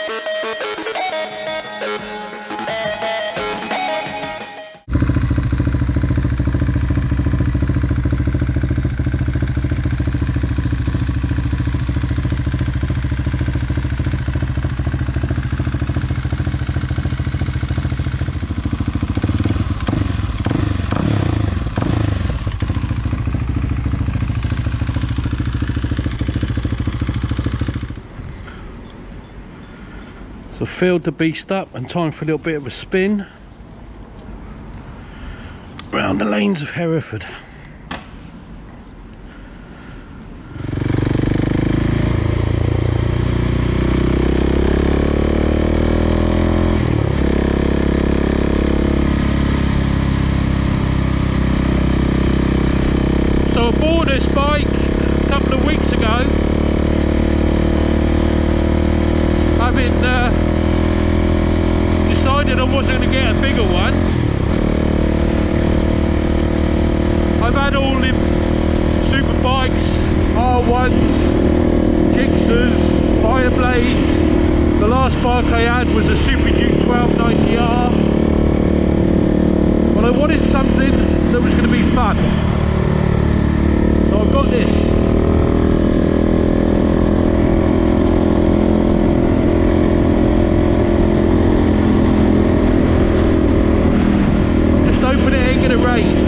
So filled the beast up and time for a little bit of a spin around the lanes of Hereford. So I bought this bike a couple of weeks ago, having decided I wasn't going to get a bigger one. I've had all the super bikes, R1s, Gixxers, Fireblades. The last bike I had was a Super Duke 1290R, but I wanted something that was going to be fun, so I've got this. Hoping it ain't gonna rain.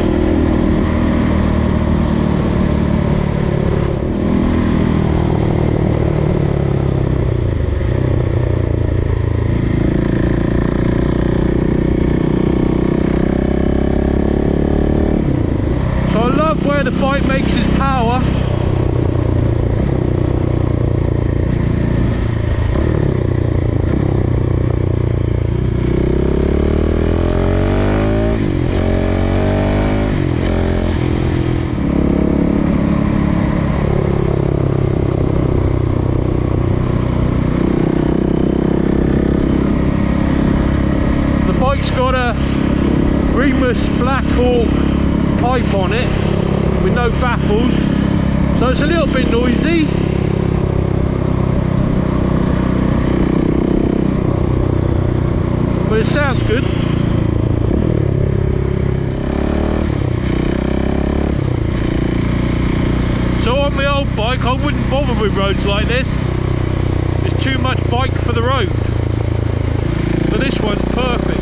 So I love where the bike makes its power. It's got a Remus Black Hawk pipe on it with no baffles, so it's a little bit noisy, but it sounds good. So on my old bike I wouldn't bother with roads like this. It's too much bike for the road, but this one's perfect.